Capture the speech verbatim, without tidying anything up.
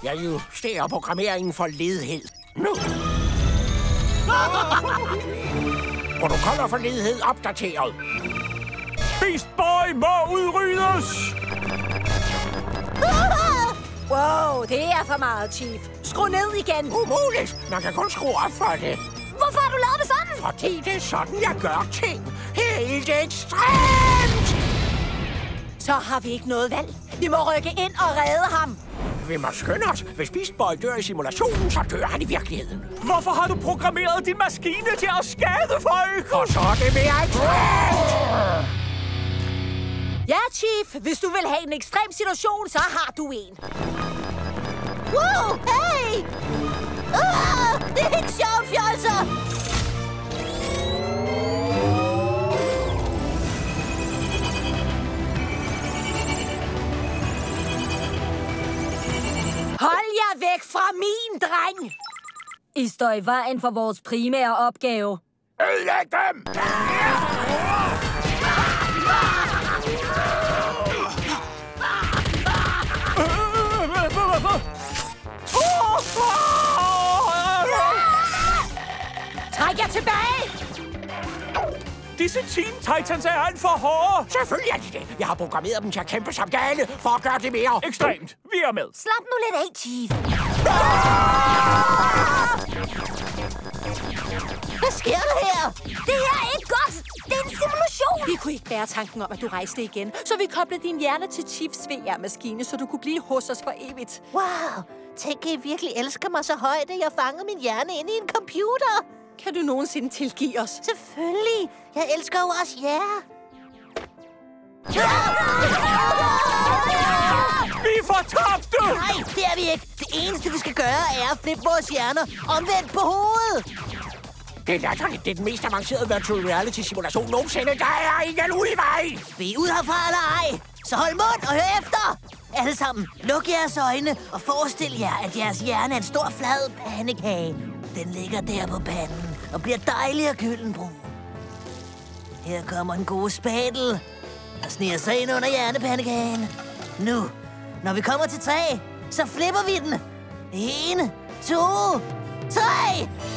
Jeg justerer programmeringen for ledhed. Nu! Protokoller for ledhed opdateret. Beast Boy må udryddes! Wow, det er for meget, Chief. Skru ned igen. Umuligt! Man kan kun skrue op for det. Hvorfor har du lavet det sådan? Fordi det er sådan, jeg gør ting. Helt ekstremt! Så har vi ikke noget valg. Vi må rykke ind og redde ham. Vi må skynde os. Hvis Beast Boy dør i simulationen, så dør han i virkeligheden. Hvorfor har du programmeret din maskine til at skade folk? Og så er det mere ekstremt! Ja, Chief. Hvis du vil have en ekstrem situation, så har du en. Wow, hey! Ah, det er ikke sjovt, fjolser! Hold jer væk fra min dreng! I står i vejen for vores primære opgave. Ødelæg dem! Træk jer tilbage! Disse Teen Titans er alt for hårde. Selvfølgelig er de det. Jeg har programmeret dem til at kæmpe som gale for at gøre det mere ekstremt. Vi er med. Slap nu lidt af, Chief. Hvad sker der her? Det her er ikke godt. Det er en simulation. Vi kunne ikke bære tanken om, at du rejste igen. Så vi koblede din hjerne til Chiefs V R-maskine, så du kunne blive hos os for evigt. Wow. Tænk, I virkelig elsker mig så højt, at jeg fangede min hjerne inde i en computer. Kan du nogensinde tilgive os? Selvfølgelig. Jeg elsker jo også jer. Vi fortabte! Nej, det er vi ikke. Det eneste, vi skal gøre, er at flippe vores hjerner omvendt på hovedet. Det er latterligt. Det er den mest avancerede virtual reality-simulation nogensinde. Der er ingen udvej! Vi er ude herfra eller ej. Så hold mund og hør efter. Alle sammen, luk jeres øjne og forestil jer, at jeres hjerne er en stor flad pandekage. Den ligger der på panden og bliver dejlig og gyldenbrun. Her kommer en god spadel og sniger sig ind under hjernepandekagen. Nu, når vi kommer til tre, så flipper vi den. En, to, tre!